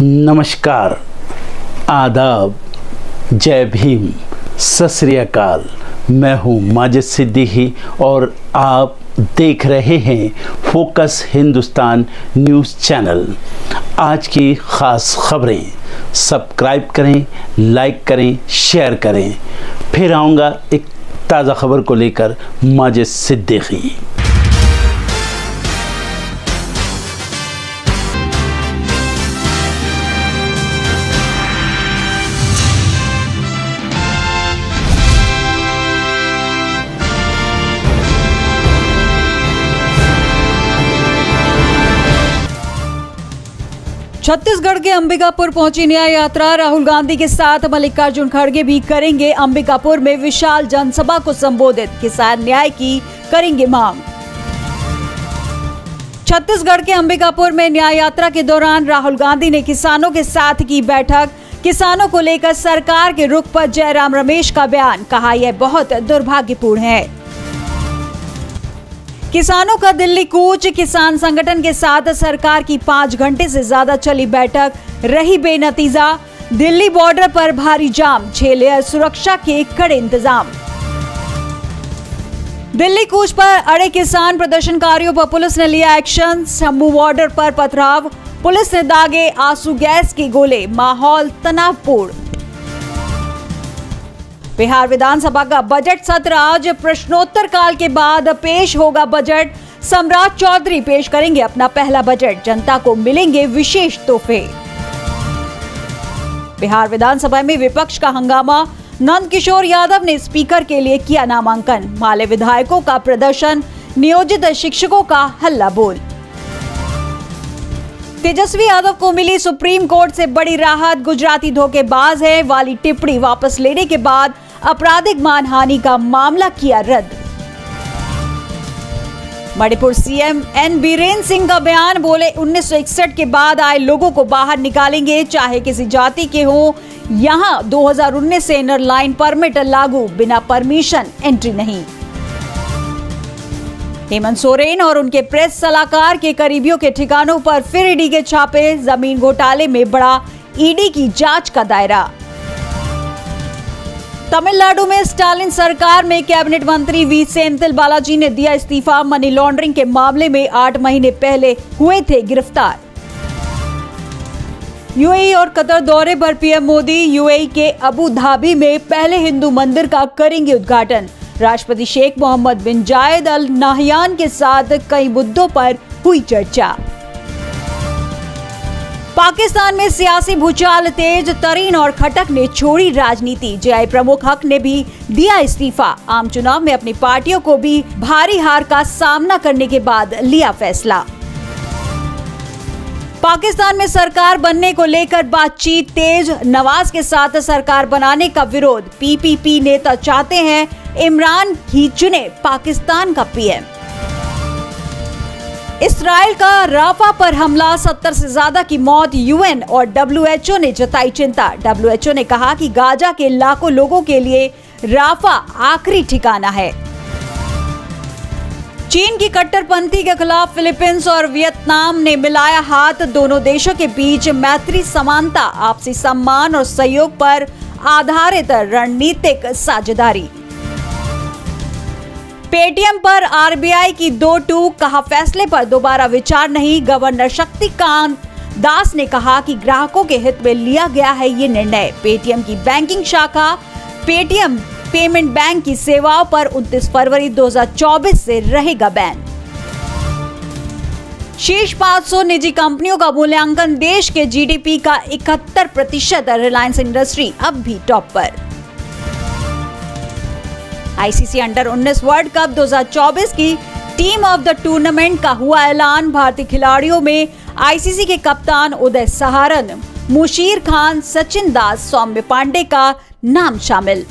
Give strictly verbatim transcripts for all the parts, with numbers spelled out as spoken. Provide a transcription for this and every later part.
नमस्कार, आदाब, जय भीम, सत श्री अकाल। मैं हूँ माजिद सिद्दीकी और आप देख रहे हैं फोकस हिंदुस्तान न्यूज़ चैनल। आज की ख़ास खबरें सब्सक्राइब करें, लाइक करें, शेयर करें। फिर आऊँगा एक ताज़ा खबर को लेकर माजिद सिद्दीकी। छत्तीसगढ़ के अंबिकापुर पहुंची न्याय यात्रा। राहुल गांधी के साथ मल्लिकार्जुन खड़गे भी करेंगे अंबिकापुर में विशाल जनसभा को संबोधित। किसान न्याय की करेंगे मांग। छत्तीसगढ़ के अंबिकापुर में न्याय यात्रा के दौरान राहुल गांधी ने किसानों के साथ की बैठक। किसानों को लेकर सरकार के रुख पर जयराम रमेश का बयान, कहा यह बहुत दुर्भाग्यपूर्ण है। किसानों का दिल्ली कूच। किसान संगठन के साथ सरकार की पाँच घंटे से ज्यादा चली बैठक रही बेनतीजा। दिल्ली बॉर्डर पर भारी जाम, छह लेयर सुरक्षा के कड़े इंतजाम। दिल्ली कूच पर अड़े किसान प्रदर्शनकारियों पर पुलिस ने लिया एक्शन। शंभू बॉर्डर पर पथराव, पुलिस ने दागे आंसू गैस के गोले, माहौल तनावपूर्ण। बिहार विधानसभा का बजट सत्र आज। प्रश्नोत्तर काल के बाद पेश होगा बजट। सम्राट चौधरी पेश करेंगे अपना पहला बजट। जनता को मिलेंगे विशेष तोहफे। बिहार विधानसभा में विपक्ष का हंगामा। नंदकिशोर यादव ने स्पीकर के लिए किया नामांकन। माले विधायकों का प्रदर्शन, नियोजित शिक्षकों का हल्ला बोल। तेजस्वी यादव को मिली सुप्रीम कोर्ट से बड़ी राहत। गुजराती धोखेबाज है वाली टिप्पणी वापस लेने के बाद आपराधिक मानहानि का मामला किया रद्द। मणिपुर सीएम एन बीरेन सिंह का बयान, बोले उन्नीस सौ इकसठ के बाद आए लोगों को बाहर निकालेंगे, चाहे किसी जाति के हो। यहां दो हज़ार उन्नीस से इनर लाइन परमिट लागू, बिना परमिशन एंट्री नहीं। हेमंत सोरेन और उनके प्रेस सलाहकार के करीबियों के ठिकानों पर फिर ईडी के छापे। जमीन घोटाले में बढ़ा ईडी की जांच का दायरा। तमिलनाडु में स्टालिन सरकार में कैबिनेट मंत्री वी सेंथिल बालाजी ने दिया इस्तीफा। मनी लॉन्ड्रिंग के मामले में आठ महीने पहले हुए थे गिरफ्तार। यूएई और कतर दौरे पर पीएम मोदी। यूएई के अबू धाबी में पहले हिंदू मंदिर का करेंगे उद्घाटन। राष्ट्रपति शेख मोहम्मद बिन जायद अल नाहयान के साथ कई मुद्दों पर हुई चर्चा। पाकिस्तान में सियासी भूचाल तेज। तरीन और खटक ने छोड़ी राजनीति। जेआई प्रमुख हक ने भी दिया इस्तीफा। आम चुनाव में अपनी पार्टियों को भी भारी हार का सामना करने के बाद लिया फैसला। पाकिस्तान में सरकार बनने को लेकर बातचीत तेज। नवाज के साथ सरकार बनाने का विरोध। पीपीपी नेता चाहते हैं इमरान ही चुने पाकिस्तान का पीएम। इस्राइल का राफा पर हमला, सत्तर से ज्यादा की मौत। यूएन और डब्ल्यूएचओ ने जताई चिंता। डब्ल्यूएचओ ने कहा कि गाजा के लाखों लोगों के लिए राफा आखिरी ठिकाना है। चीन की कट्टरपंथी के खिलाफ फिलीपींस और वियतनाम ने मिलाया हाथ। दोनों देशों के बीच मैत्री, समानता, आपसी सम्मान और सहयोग पर आधारित रणनीतिक साझेदारी। पेटीएम पर आरबीआई की दो टूक, कहा फैसले पर दोबारा विचार नहीं। गवर्नर शक्तिकांत दास ने कहा कि ग्राहकों के हित में लिया गया है ये निर्णय। पेटीएम की बैंकिंग शाखा पेटीएम पेमेंट बैंक की सेवाओं पर उनतीस फरवरी दो हज़ार चौबीस से रहेगा बैन। शीर्ष पाँच सौ निजी कंपनियों का मूल्यांकन, देश के जीडीपी का इकहत्तर प्रतिशत। रिलायंस इंडस्ट्री अब भी टॉप पर। आईसीसी अंडर उन्नीस वर्ल्ड कप दो हज़ार चौबीस की टीम ऑफ द टूर्नामेंट का हुआ ऐलान। भारतीय खिलाड़ियों में आईसीसी के कप्तान उदय सहारन, मुशीर खान, सचिन दास, सौम्य पांडे का नाम शामिल।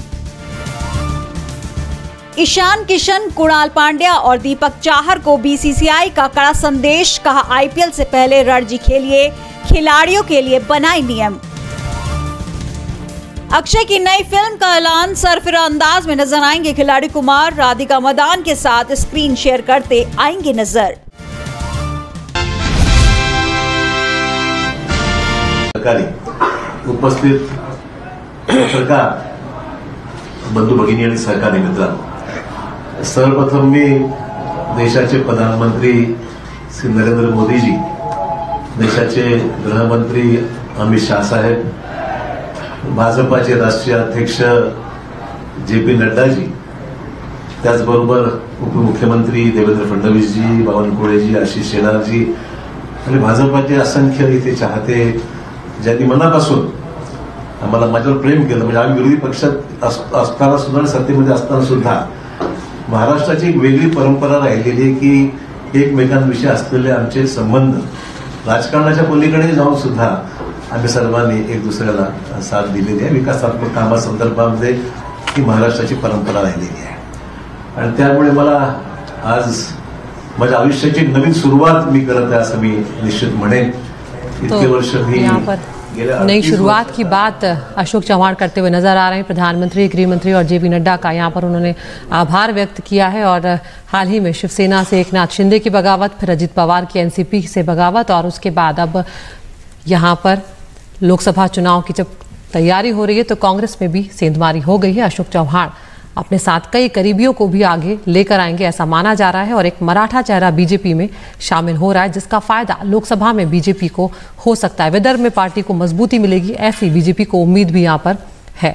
ईशान किशन, कुणाल पांड्या और दीपक चाहर को बीसीसीआई का कड़ा संदेश, कहा आईपीएल से पहले रणजी खेलिए, खिलाड़ियों के लिए बनाए नियम। अक्षय की नई फिल्म का ऐलान, सरफिरा अंदाज में नजर आएंगे खिलाड़ी कुमार। राधिका मदान के साथ स्क्रीन शेयर करते आएंगे नजर। सरकारी उपस्थित पत्रकार बंधू भगिनी आणि सहकारी मित्रांनो, सर्वप्रथम मी देशाचे प्रधानमंत्री श्री नरेंद्र मोदीजी, देशाचे गृहमंत्री अमित शाह साहेब, भाजपाचे राष्ट्रीय अध्यक्ष जे पी नड्डाजी, त्याचबरोबर उपमुख्यमंत्री देवेंद्र फडणवीसजी, बावनकुळेजी, आशिष शेलारजी आणि भाजपाचे असंख्य इथे चाहते ज्यांनी मनापासून आम्हाला माझ्यावर प्रेम केलं. म्हणजे आम्ही विरोधी पक्षात असताना सुद्धा आणि सत्तेमध्ये असताना सुद्धा महाराष्ट्राची एक वेगळी परंपरा राहिलेली आहे की एकमेकांविषयी असलेले आमचे संबंध राजकारणाच्या पलीकडे जाऊन सुद्धा आम्ही सर्वांनी एक दुसऱ्याला साथ दिलेली आहे. विकासात्मक कामासंदर्भामध्ये ही महाराष्ट्राची परंपरा राहिलेली आहे आणि त्यामुळे मला आज माझ्या आयुष्याची नवीन सुरुवात मी करत आहे असं मी निश्चित म्हणेन. इतके वर्ष मी नई शुरुआत की बात अशोक चव्हाण करते हुए नजर आ रहे हैं. प्रधानमंत्री, गृह मंत्री और जेपी नड्डा का यहाँ पर उन्होंने आभार व्यक्त किया है. और हाल ही में शिवसेना से एकनाथ शिंदे की बगावत, फिर अजित पवार की एनसीपी से बगावत और उसके बाद अब यहाँ पर लोकसभा चुनाव की जब तैयारी हो रही है तो कांग्रेस में भी सेंधमारी हो गई है. अशोक चव्हाण अपने साथ कई करीबियों को भी आगे लेकर आएंगे ऐसा माना जा रहा है और एक मराठा चेहरा बीजेपी में शामिल हो रहा है जिसका फायदा लोकसभा में बीजेपी को हो सकता है. विदर्भ में पार्टी को मजबूती मिलेगी ऐसी बीजेपी को उम्मीद भी यहाँ पर है.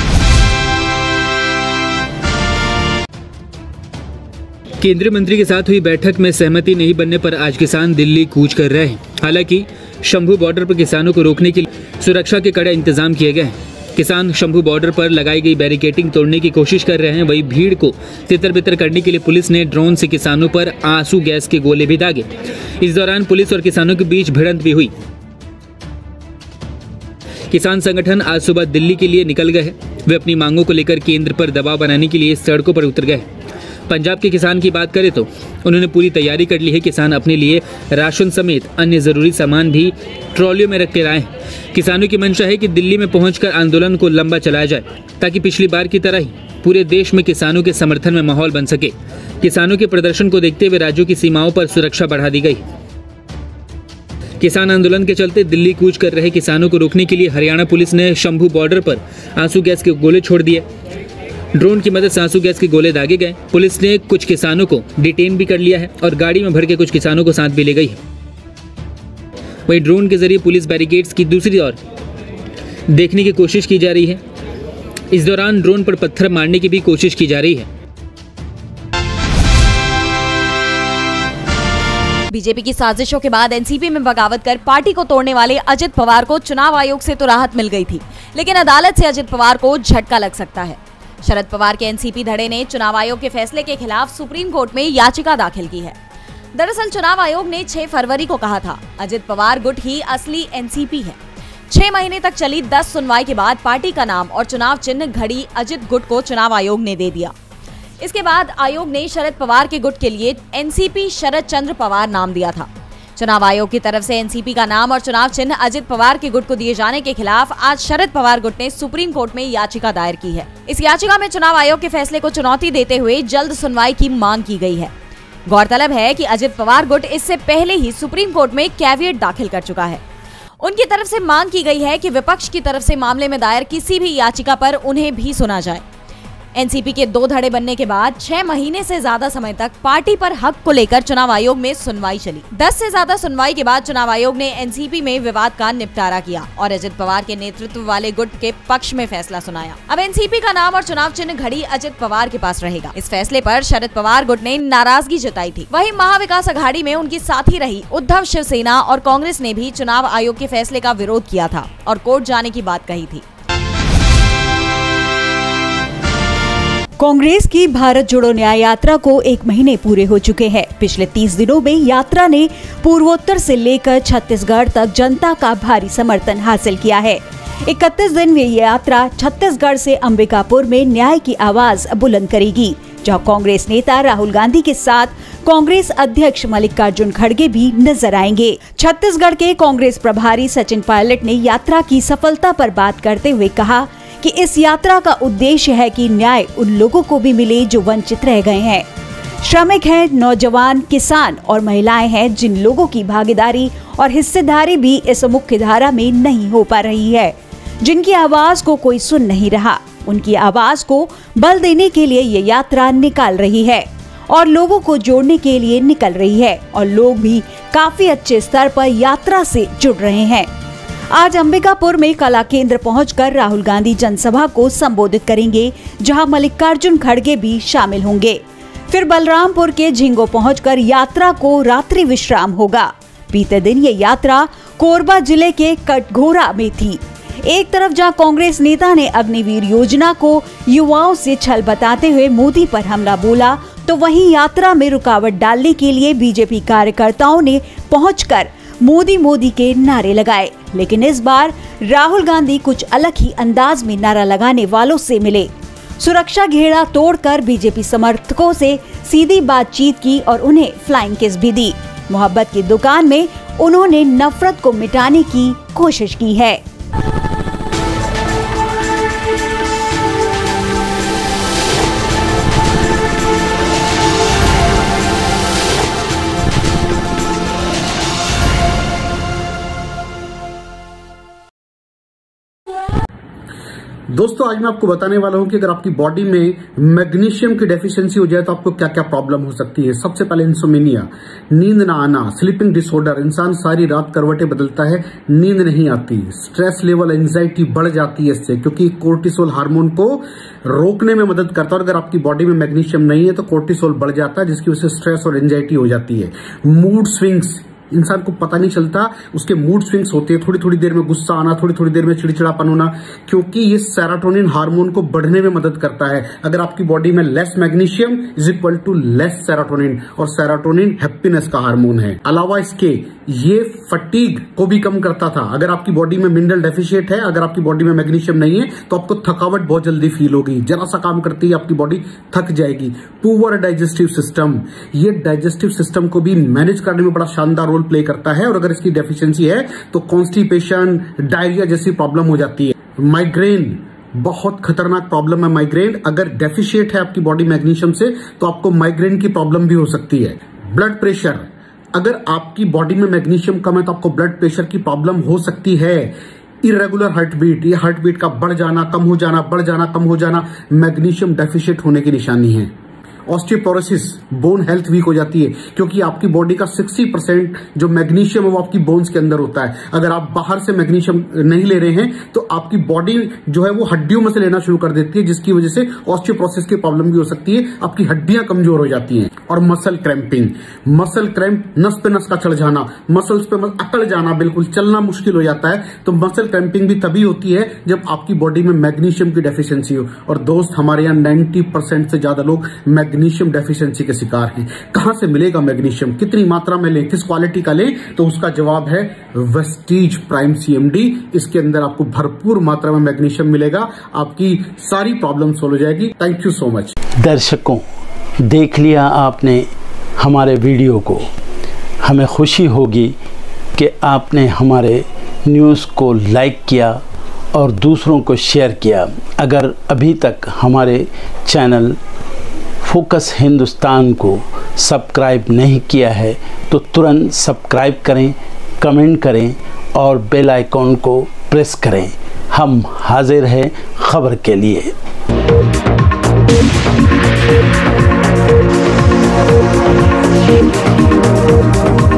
केंद्रीय मंत्री के साथ हुई बैठक में सहमति नहीं बनने पर आज किसान दिल्ली कूच कर रहे हैं. हालांकि शंभू बॉर्डर पर किसानों को रोकने के लिए सुरक्षा के कड़े इंतजाम किए गए हैं. किसान शंभू बॉर्डर पर लगाई गई बैरिकेडिंग तोड़ने की कोशिश कर रहे हैं. वहीं भीड़ को तितर बितर करने के लिए पुलिस ने ड्रोन से किसानों पर आंसू गैस के गोले भी दागे. इस दौरान पुलिस और किसानों के बीच भिड़ंत भी हुई. किसान संगठन आज सुबह दिल्ली के लिए निकल गए हैं. वे अपनी मांगों को लेकर केंद्र पर दबाव बनाने के लिए सड़कों पर उतर गए. पंजाब के किसान की बात करें तो उन्होंने पूरी तैयारी कर ली है. किसान अपने लिए राशन समेत अन्य जरूरी सामान भी ट्रॉलियों में रख के लाए. किसानों की मंशा है कि दिल्ली में पहुंचकर आंदोलन को लंबा चलाया जाए ताकि पिछली बार की तरह ही पूरे देश में किसानों के समर्थन में माहौल बन सके. किसानों के प्रदर्शन को देखते हुए राज्यों की सीमाओं पर सुरक्षा बढ़ा दी गई. किसान आंदोलन के चलते दिल्ली कूच कर रहे किसानों को रोकने के लिए हरियाणा पुलिस ने शंभू बॉर्डर पर आंसू गैस के गोले छोड़ दिए. ड्रोन की मदद से आंसू गैस के गोले दागे गए. पुलिस ने कुछ किसानों को डिटेन भी कर लिया है और गाड़ी में भर के कुछ किसानों को साथ भी ले गई है. वहीं ड्रोन के जरिए पुलिस बैरिकेड्स की दूसरी ओर देखने की कोशिश की जा रही है. इस दौरान ड्रोन पर पत्थर मारने की भी कोशिश की जा रही है. बीजेपी की साजिशों के बाद एनसीपी में बगावत कर पार्टी को तोड़ने वाले अजित पवार को चुनाव आयोग से तो राहत मिल गई थी, लेकिन अदालत से अजित पवार को झटका लग सकता है. शरद पवार के एनसीपी धड़े ने चुनाव आयोग के फैसले के खिलाफ सुप्रीम कोर्ट में याचिका दाखिल की है. दरअसल चुनाव आयोग ने छह फरवरी को कहा था अजित पवार गुट ही असली एनसीपी है. छह महीने तक चली दस सुनवाई के बाद पार्टी का नाम और चुनाव चिन्ह घड़ी अजित गुट को चुनाव आयोग ने दे दिया. इसके बाद आयोग ने शरद पवार के गुट के लिए एनसीपी शरद चंद्र पवार नाम दिया था. चुनाव आयोग की तरफ से एनसीपी का नाम और चुनाव चिन्ह अजित पवार के गुट को दिए जाने के खिलाफ आज शरद पवार गुट ने सुप्रीम कोर्ट में याचिका दायर की है. इस याचिका में चुनाव आयोग के फैसले को चुनौती देते हुए जल्द सुनवाई की मांग की गई है. गौरतलब है कि अजित पवार गुट इससे पहले ही सुप्रीम कोर्ट में कैविएट दाखिल कर चुका है. उनकी तरफ से मांग की गई है कि विपक्ष की तरफ से मामले में दायर किसी भी याचिका पर उन्हें भी सुना जाए. एनसीपी के दो धड़े बनने के बाद छह महीने से ज्यादा समय तक पार्टी पर हक को लेकर चुनाव आयोग में सुनवाई चली. दस से ज्यादा सुनवाई के बाद चुनाव आयोग ने एनसीपी में विवाद का निपटारा किया और अजित पवार के नेतृत्व वाले गुट के पक्ष में फैसला सुनाया. अब एनसीपी का नाम और चुनाव चिन्ह घड़ी अजित पवार के पास रहेगा. इस फैसले पर शरद पवार गुट ने नाराजगी जताई थी. वहीं महाविकास अघाड़ी में उनकी साथी रही उद्धव, शिवसेना और कांग्रेस ने भी चुनाव आयोग के फैसले का विरोध किया था और कोर्ट जाने की बात कही थी. कांग्रेस की भारत जोड़ो न्याय यात्रा को एक महीने पूरे हो चुके हैं. पिछले तीस दिनों में यात्रा ने पूर्वोत्तर से लेकर छत्तीसगढ़ तक जनता का भारी समर्थन हासिल किया है. इकतीस दिन में ये यात्रा छत्तीसगढ़ से अंबिकापुर में न्याय की आवाज बुलंद करेगी, जहां कांग्रेस नेता राहुल गांधी के साथ कांग्रेस अध्यक्ष मल्लिकार्जुन खड़गे भी नजर आएंगे. छत्तीसगढ़ के कांग्रेस प्रभारी सचिन पायलट ने यात्रा की सफलता पर बात करते हुए कहा कि इस यात्रा का उद्देश्य है कि न्याय उन लोगों को भी मिले जो वंचित रह गए हैं. श्रमिक हैं, नौजवान, किसान और महिलाएं हैं जिन लोगों की भागीदारी और हिस्सेदारी भी इस मुख्य धारा में नहीं हो पा रही है, जिनकी आवाज को कोई सुन नहीं रहा। उनकी आवाज को बल देने के लिए ये यात्रा निकाल रही है और लोगों को जोड़ने के लिए निकल रही है और लोग भी काफी अच्छे स्तर पर यात्रा से जुड़ रहे हैं। आज अंबिकापुर में कला केंद्र पहुंचकर राहुल गांधी जनसभा को संबोधित करेंगे, जहां मल्लिकार्जुन खड़गे भी शामिल होंगे। फिर बलरामपुर के झिंगो पहुंचकर यात्रा को रात्रि विश्राम होगा। बीते दिन ये यात्रा कोरबा जिले के कटघोरा में थी। एक तरफ जहां कांग्रेस नेता ने अग्निवीर योजना को युवाओं से छल बताते हुए मोदी पर हमला बोला, तो वहीं यात्रा में रुकावट डालने के लिए बीजेपी कार्यकर्ताओं ने पहुंचकर मोदी मोदी के नारे लगाए। लेकिन इस बार राहुल गांधी कुछ अलग ही अंदाज में नारा लगाने वालों से मिले। सुरक्षा घेरा तोड़कर बीजेपी समर्थकों से सीधी बातचीत की और उन्हें फ्लाइंग किस भी दी। मोहब्बत की दुकान में उन्होंने नफरत को मिटाने की कोशिश की है। दोस्तों, आज मैं आपको बताने वाला हूं कि अगर आपकी बॉडी में मैग्नीशियम की डेफिशिएंसी हो जाए तो आपको क्या क्या प्रॉब्लम हो सकती है। सबसे पहले इंसोमेनिया, नींद ना आना, स्लीपिंग डिसऑर्डर, इंसान सारी रात करवटें बदलता है, नींद नहीं आती, स्ट्रेस लेवल, एंजाइटी बढ़ जाती है इससे, क्योंकि कोर्टिसोल हार्मोन को रोकने में मदद करता है। और अगर आपकी बॉडी में मैग्नीशियम नहीं है तो कोर्टिसोल बढ़ जाता है, जिसकी वजह से स्ट्रेस और एंजाइटी हो जाती है। मूड स्विंग्स, इंसान को पता नहीं चलता उसके मूड स्विंग्स होते हैं, थोड़ी थोड़ी देर में गुस्सा आना, थोड़ी थोड़ी देर में चिड़चिड़ापन होना, क्योंकि ये सेरोटोनिन हार्मोन को बढ़ने में मदद करता है। अगर आपकी बॉडी में less magnesium is equal to less serotonin, और सेरोटोनिन हैप्पीनेस का हार्मोन है। अलावा इसके ये फटीग को भी कम करता था। अगर आपकी बॉडी में मिनरल डेफिशिएट है, अगर आपकी बॉडी में मैग्नीशियम नहीं है तो आपको थकावट बहुत जल्दी फील होगी, जरा सा काम करती है आपकी बॉडी थक जाएगी। पुअर डाइजेस्टिव सिस्टम, ये डाइजेस्टिव सिस्टम को भी मैनेज करने में बड़ा शानदार रोल प्ले करता है, और अगर इसकी डेफिशिएंसी है तो कॉन्स्टिपेशन, डायरिया जैसी प्रॉब्लम हो जाती है। माइग्रेन, बहुत खतरनाक प्रॉब्लम है माइग्रेन। अगर डेफिशिएट है आपकी बॉडी मैग्नीशियम से तो आपको माइग्रेन की प्रॉब्लम भी हो सकती है। ब्लड प्रेशर, अगर आपकी बॉडी में मैग्नीशियम कम है तो आपको ब्लड प्रेशर की प्रॉब्लम हो सकती है। इरेगुलर हार्ट बीट, ये हार्ट बीट का बढ़ जाना, कम हो जाना, बढ़ जाना, कम हो जाना, मैग्नीशियम डेफिशिएट होने की निशानी है। ऑस्टियोपोरोसिस, बोन हेल्थ वीक हो जाती है, क्योंकि आपकी बॉडी का साठ परसेंट जो मैग्नीशियम है वो आपकी बोन्स के अंदर होता है। अगर आप बाहर से मैग्नीशियम नहीं ले रहे हैं तो आपकी बॉडी जो है वो हड्डियों में से लेना शुरू कर देती है, जिसकी वजह से ऑस्टियोपोरोसिस की प्रॉब्लम भी हो सकती है, आपकी हड्डियां कमजोर हो जाती हैं। और मसल क्रैम्पिंग, मसल क्रैम्प, नस पे नस का चढ़ जाना, मसल्स पे अकड़ जाना, बिल्कुल चलना मुश्किल हो जाता है। तो मसल क्रैम्पिंग भी तभी होती है जब आपकी बॉडी में मैग्नीशियम की डेफिशिएंसी हो। और दोस्त, हमारे यहाँ नब्बे परसेंट से ज्यादा लोग मैग्नीशियम डेफिशिएंसी के शिकार हैं। कहां से मिलेगा मैग्नीशियम, कितनी मात्रा में लें, किस क्वालिटी का लें? तो उसका जवाब है वेस्टीज प्राइम सीएमडी। इसके अंदर आपको भरपूर मात्रा में मैग्नीशियम मिलेगा, आपकी सारी प्रॉब्लम सोल्व हो जाएगी। Thank you so much. दर्शकों, देख लिया आपने हमारे वीडियो को। हमें खुशी होगी कि आपने हमारे न्यूज़ को लाइक किया और दूसरों को शेयर किया। अगर अभी तक हमारे चैनल फोकस हिंदुस्तान को सब्सक्राइब नहीं किया है तो तुरंत सब्सक्राइब करें, कमेंट करें और बेल आइकॉन को प्रेस करें। हम हाजिर हैं खबर के लिए। Thank you.